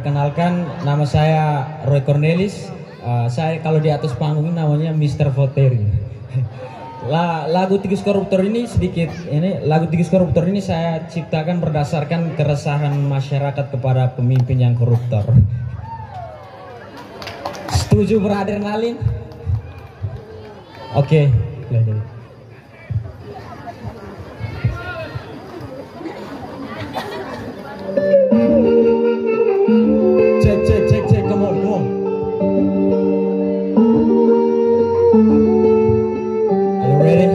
Perkenalkan, nama saya Roy Cornelis. Saya kalau di atas panggung ini namanya Mr. Voteri. Lagu Tikus Koruptor ini lagu Tikus Koruptor ini saya ciptakan berdasarkan keresahan masyarakat kepada pemimpin yang koruptor. Setuju beradrenalin? Oke. Cek, come on. Are you ready?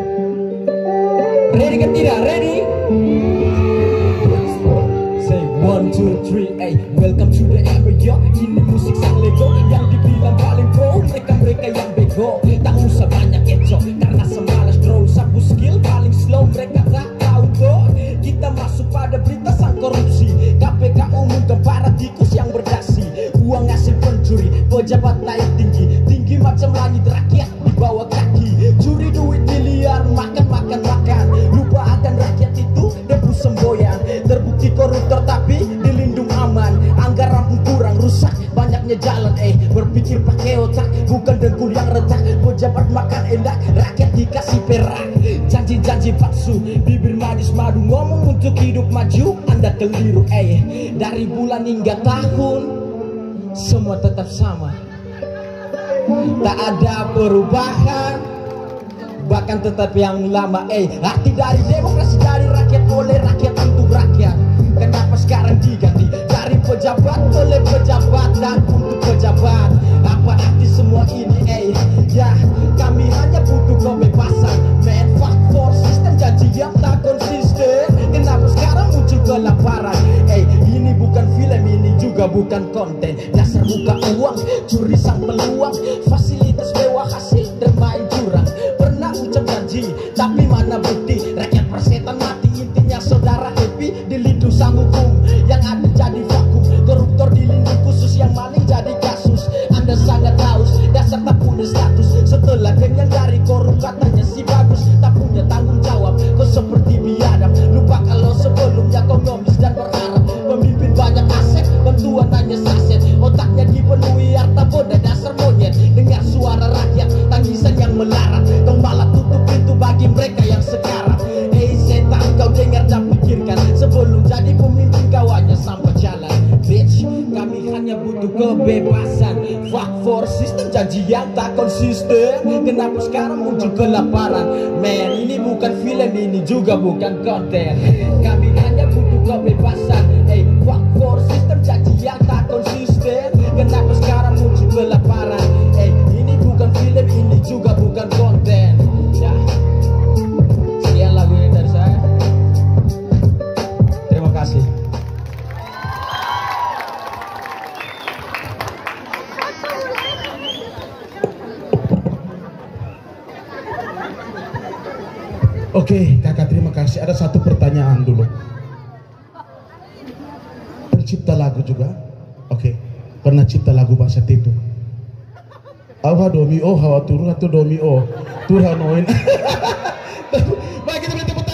Ready kan tidak? Ready? Say 1, 2, 3, hey, welcome to the area. Ini musik sang lego yang dibilang paling pro. Mereka yang bego, tak usah banyak keco karena semalas draw. Sabu skill paling slow, mereka tak tahu tuh. Kita masuk pada berita sang korupsi. KPK umumkan para tikus yang berdasi. Uang ngasih pencuri, pejabat naik tinggi macam langit, rakyat di bawah kaki. Curi duit miliar, makan. Lupa akan rakyat itu debu semboyan. Terbukti koruptor tapi dilindung aman. Anggaran pun kurang, rusak banyaknya jalan. Berpikir pakai otak, bukan dengkul yang retak. Pejabat makan enak, rakyat dikasih perak. Janji palsu, bibir manis madu. Ngomong untuk hidup maju, Anda keliru. Dari bulan hingga tahun semua tetap sama, tak ada perubahan, bahkan tetap yang lama. Arti dari demokrasi dari rakyat, oleh rakyat untuk rakyat. Kenapa sekarang diganti dari pejabat oleh pejabat dan untuk pejabat? Apa arti semua ini? Ya, kami hanya butuh kebebasan. Man, fuck for system, janji yang tak konsisten. Kenapa sekarang muncul kelaparan? Ini bukan film, ini juga bukan konten. Dasar buka uang, curi sang peluang. Fasilitas mewah, hasil bermain curang. Pernah ucap janji, tapi mana bukti? Rakyat persetan mati, intinya saudara happy dilindung sang hukum. Yang ada jadi vakum, koruptor dilindung khusus. Yang maling jadi kasus. Anda sangat haus, dasar tak punya status. Setelah kenyang dari korup, katanya si bagus, tak punya tanggung jawab. Kau seperti biadab, lupa kalau sebelumnya kau ngomis dan berharap. Pemimpin banyak aset, bantuan hanya saset. Otaknya dipenuhi harta bodoh, dasar monyet. Dengar suara rakyat, tangisan yang melarat. Kau malah tutup pintu bagi mereka yang sekarat. Setan, kau dengar dan pikirkan. Sebelum jadi pemimpin kau hanya sampai jalan. Bitch, kami hanya butuh kebebasan. Fuck for system, janji yang tak konsisten. Kenapa sekarang muncul kelaparan? Man, ini bukan film, ini juga bukan konten. Kami hanya butuh kebebasan. Fuck for system, janji yang tak konsisten. Kenapa sekarang muncul kelaparan? Ini bukan film, ini juga bukan konten. Ya, sekian lagunya dari saya. Terima kasih. Oke, kakak terima kasih. Ada satu pertanyaan dulu. Pencipta lagu juga? Oke. Pernah cipta lagu bahasa Titu? Awa domi o hawa turu atau domi o turhanoin. Baik, kita beri tepuk